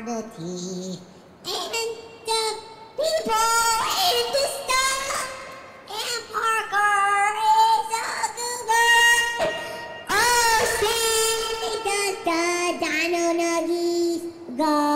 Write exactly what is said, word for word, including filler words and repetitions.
eternity. And the people in the sky, and Parker is a goober. Oh, say, does the dino nuggies go?